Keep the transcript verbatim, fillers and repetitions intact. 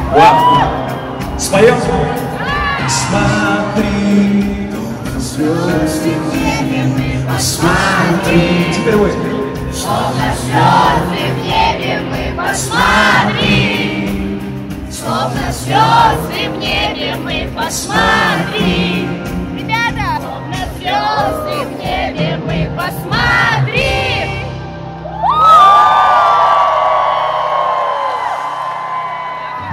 Вау! Споем? Смотри, звезды в небе, посмотри. Теперь вы. Словно звезды в небе мы посмотри. Словно звезды в небе мы посмотри.